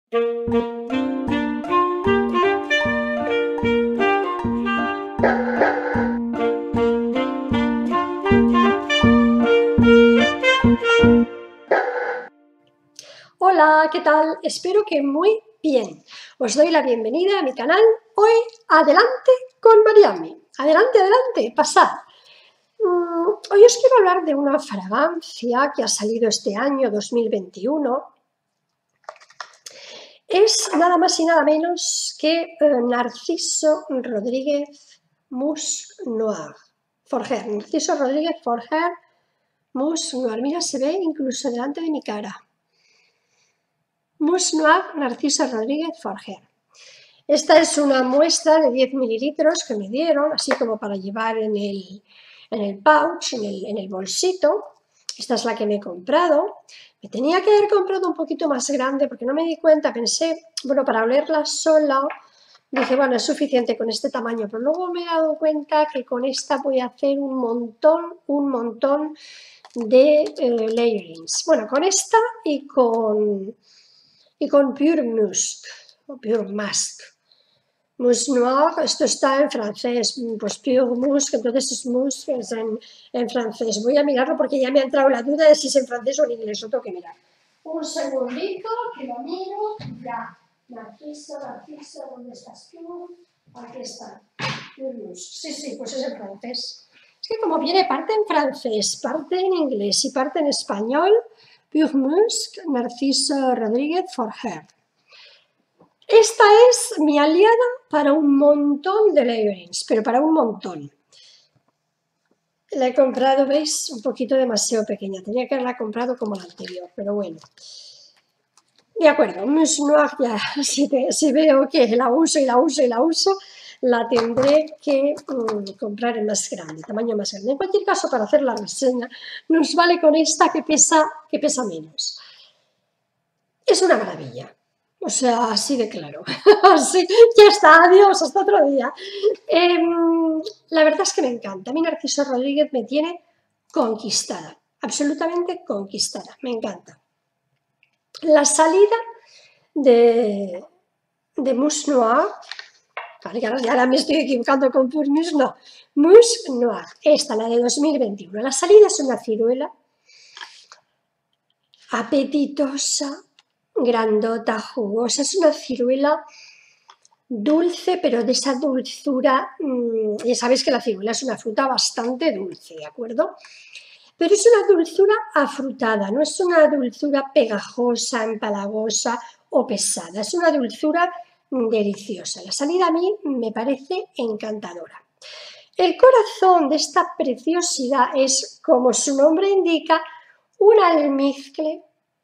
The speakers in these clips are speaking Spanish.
Hola, ¿qué tal? Espero que muy bien. Os doy la bienvenida a mi canal. Hoy, adelante con Mariami. Adelante, adelante, pasad. Hoy os quiero hablar de una fragancia que ha salido este año 2021. Es nada más y nada menos que Narciso Rodríguez Mousse Noir. Forger, Narciso Rodríguez Forger Mousse Noir. Mira, se ve incluso delante de mi cara. Mousse Noir Narciso Rodríguez Forger. Esta es una muestra de 10 mililitros que me dieron, así como para llevar en el pouch, en el bolsito. Esta es la que me he comprado. Me tenía que haber comprado un poquito más grande porque no me di cuenta, pensé, bueno, para olerla sola, dije, bueno, es suficiente con este tamaño, pero luego me he dado cuenta que con esta voy a hacer un montón de layerings. Bueno, con esta y con Pure Musk, o Pure Musk. Mousse Noir, esto está en francés, pues Pure Musk, entonces es Musk, es en francés. Voy a mirarlo porque ya me ha entrado la duda de si es en francés o en inglés, lo tengo que mirar. Un segundito, que lo miro, ya. Narciso, ¿dónde estás tú? Aquí está, Pure Musk. Sí, pues es en francés. Es que como viene parte en francés, parte en inglés y parte en español, Pure Musk, Narciso Rodríguez Forger. Esta es mi aliada para un montón de layerings, pero para un montón. La he comprado, ¿veis? Un poquito demasiado pequeña. Tenía que haberla comprado como la anterior, pero bueno. De acuerdo, Mousse Noir ya, si veo que la uso, la tendré que comprar en más grande, tamaño más grande. En cualquier caso, para hacer la reseña, nos vale con esta que pesa menos. Es una maravilla. O sea, así de claro. Así, ya está, adiós, hasta otro día. La verdad es que me encanta. A mí Narciso Rodríguez me tiene conquistada, absolutamente conquistada, me encanta. La salida de Mousse Noir, vale, ya ahora me estoy equivocando con Pure Mousse, no, Mousse Noir, esta, la de 2021. La salida es una ciruela apetitosa, grandota, jugosa, es una ciruela dulce, pero de esa dulzura, ya sabéis que la ciruela es una fruta bastante dulce, ¿de acuerdo? Pero es una dulzura afrutada, no es una dulzura pegajosa, empalagosa o pesada, es una dulzura deliciosa. La salida a mí me parece encantadora. El corazón de esta preciosidad es, como su nombre indica, un almizcle.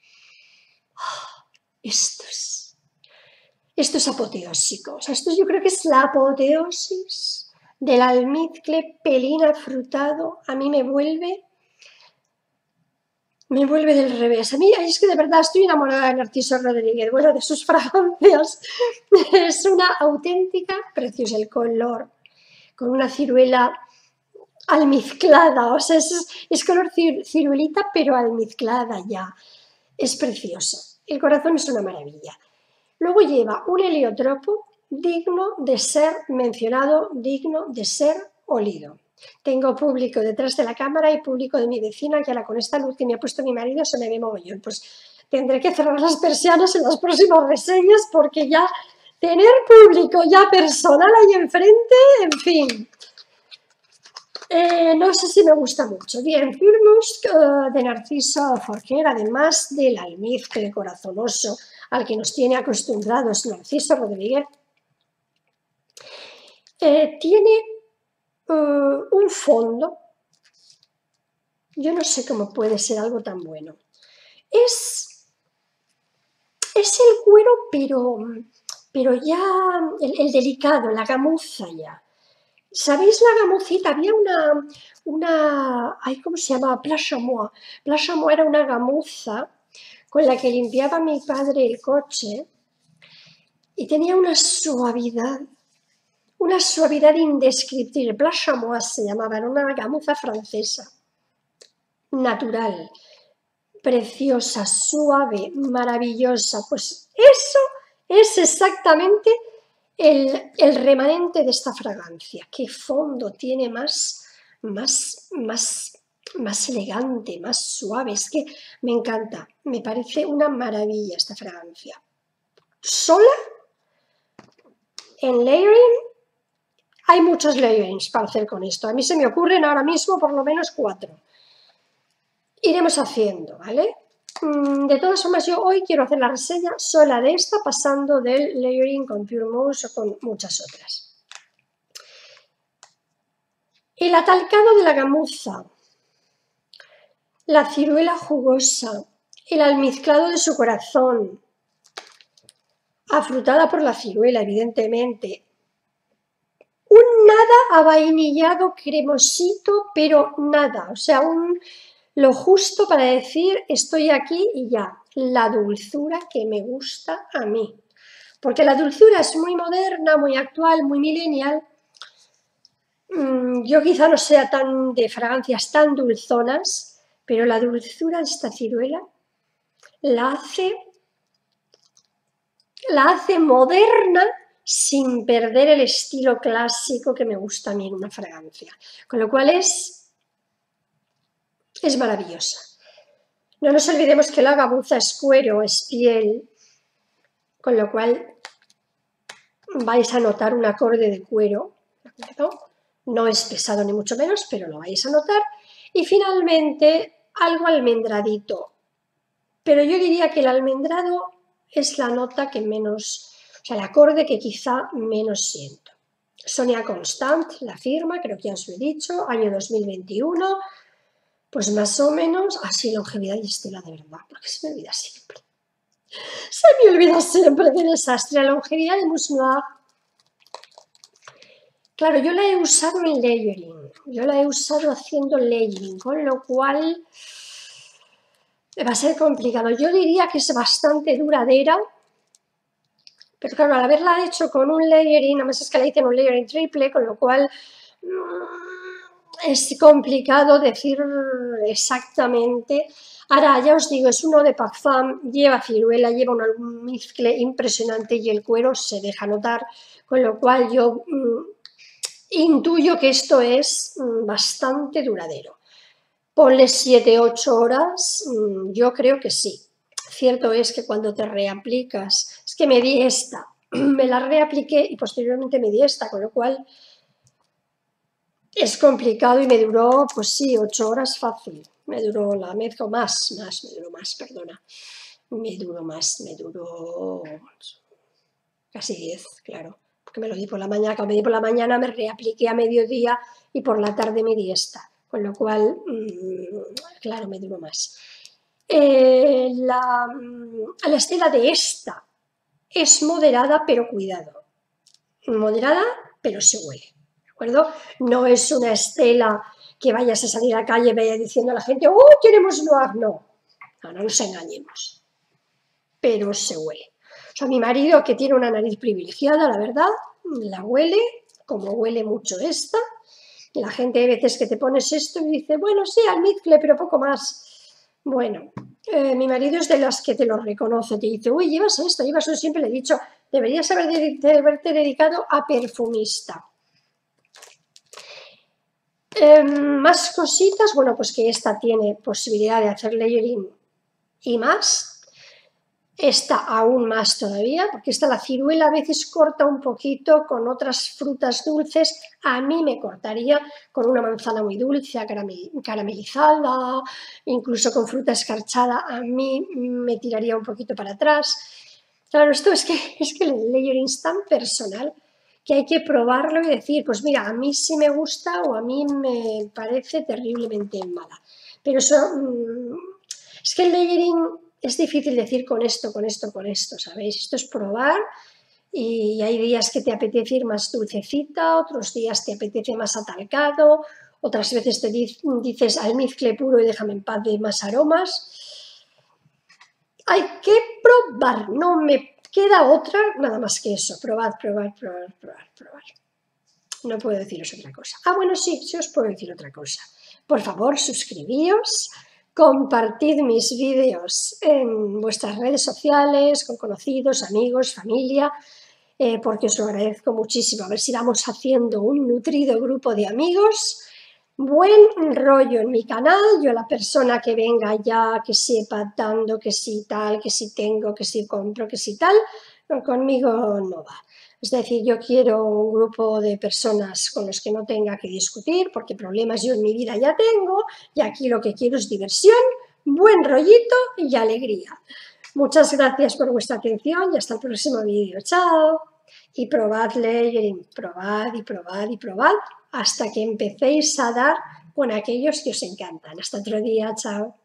Esto es apoteósico, o sea, esto yo creo que es la apoteosis del almizcle pelín afrutado. A mí me vuelve del revés. A mí es que de verdad estoy enamorada de Narciso Rodríguez, bueno, de sus fragancias. Es una auténtica preciosa, el color, con una ciruela almizclada, o sea, es color ciruelita, pero almizclada ya. Es preciosa. El corazón es una maravilla. Luego lleva un heliotropo digno de ser mencionado, digno de ser olido. Tengo público detrás de la cámara y público de mi vecina, que ahora con esta luz que me ha puesto mi marido se me ve mogollón. Pues tendré que cerrar las persianas en las próximas reseñas porque ya tener público ya personal ahí enfrente, en fin. No sé si me gusta mucho. Bien, Pure Musk de Narciso Forger, además del almizcle corazonoso al que nos tiene acostumbrados Narciso Rodríguez, tiene un fondo. Yo no sé cómo puede ser algo tan bueno. Es el cuero, pero ya el delicado, la gamuza ya. ¿Sabéis la gamucita? Había ¿cómo se llama? Plat Chamois. Plat Chamois era una gamuza con la que limpiaba mi padre el coche y tenía una suavidad indescriptible. Plat Chamois se llamaba, era una gamuza francesa, natural. preciosa, suave, maravillosa. Pues eso es exactamente el remanente de esta fragancia. Qué fondo tiene más elegante, más suave. Es que me encanta, me parece una maravilla esta fragancia. Sola, en layering, hay muchos layerings para hacer con esto. A mí se me ocurren ahora mismo por lo menos 4. Iremos haciendo, ¿vale? De todas formas, yo hoy quiero hacer la reseña sola de esta, pasando del layering con Pure Mousse o con muchas otras. El atalcado de la gamuza, la ciruela jugosa, el almizclado de su corazón, afrutada por la ciruela, evidentemente. Un nada avainillado cremosito, pero nada, o sea, lo justo para decir estoy aquí y ya. La dulzura que me gusta a mí. Porque la dulzura es muy moderna, muy actual, muy millennial. Yo quizá no sea tan de fragancias tan dulzonas, pero la dulzura de esta ciruela la hace moderna sin perder el estilo clásico que me gusta a mí en una fragancia. Con lo cual es maravillosa. No nos olvidemos que la gamuza es cuero, es piel, con lo cual vais a notar un acorde de cuero, ¿de acuerdo? No es pesado ni mucho menos, pero lo vais a notar. Y finalmente, algo almendradito. Pero yo diría que el almendrado es la nota que menos, o sea, el acorde que quizá menos siento. Sonia Constant, la firma, creo que ya os lo he dicho, año 2021, pues más o menos, así longevidad y estela de verdad, porque se me olvida siempre. Se me olvida siempre, qué desastre. La longevidad de Mousse Noir. Claro, yo la he usado en layering, yo la he usado haciendo layering, con lo cual va a ser complicado. Yo diría que es bastante duradera, pero claro, al haberla hecho con un layering, nada más es que la hice en un layering triple, con lo cual es complicado decir exactamente. Ahora, ya os digo, es uno de Parfum, lleva ciruela, lleva un almizcle impresionante y el cuero se deja notar, con lo cual yo intuyo que esto es bastante duradero. Ponle 7-8 horas, yo creo que sí. Cierto es que cuando te reaplicas, es que me di esta, me la reapliqué y posteriormente me di esta, con lo cual es complicado y me duró, pues sí, 8 horas fácil. Me duró la mezcla me duró casi 10, claro. Porque me lo di por la mañana, cuando me di por la mañana me reapliqué a mediodía y por la tarde me di esta. Con lo cual, claro, me duró más. La estela de esta es moderada, pero cuidado. Moderada, pero se huele. ¿De acuerdo? No es una estela que vayas a salir a la calle y vaya diciendo a la gente, ¡oh, queremos Noir! No, no nos engañemos. Pero se huele. O sea, mi marido, que tiene una nariz privilegiada, la verdad, la huele, como huele mucho esta. La gente hay veces que te pones esto y dice, bueno, sí, almizcle, pero poco más. Bueno, mi marido es de las que te lo reconoce, te dice, uy, llevas esto, llevas eso. Siempre le he dicho, deberías haberte dedicado a perfumista. Más cositas, bueno, pues que esta tiene posibilidad de hacer layering y más. Esta aún más todavía, porque esta la ciruela a veces corta un poquito con otras frutas dulces. A mí me cortaría con una manzana muy dulce, caramelizada, incluso con fruta escarchada, a mí me tiraría un poquito para atrás. Claro, esto es que el layering es tan personal que hay que probarlo y decir, pues mira, a mí sí me gusta o a mí me parece terriblemente mala. Pero eso, es que el layering es difícil decir con esto, ¿sabéis? Esto es probar y hay días que te apetece ir más dulcecita, otros días te apetece más atalcado, otras veces te dices almizcle puro y déjame en paz de más aromas. Hay que probar, no me queda otra nada más que eso, probar. No puedo deciros otra cosa. Ah, bueno, sí os puedo decir otra cosa. Por favor, suscribíos, compartid mis vídeos en vuestras redes sociales, con conocidos, amigos, familia, porque os lo agradezco muchísimo. A ver si vamos haciendo un nutrido grupo de amigos. Buen rollo en mi canal. Yo, la persona que venga ya, que sepa dando, que si tal, que si tengo, que si compro, que si tal, conmigo no va. Es decir, yo quiero un grupo de personas con los que no tenga que discutir, porque problemas yo en mi vida ya tengo, y aquí lo que quiero es diversión, buen rollito y alegría. Muchas gracias por vuestra atención y hasta el próximo vídeo. Chao. Y probad layering, probad y probad y probad hasta que empecéis a dar con aquellos que os encantan. Hasta otro día. Chao.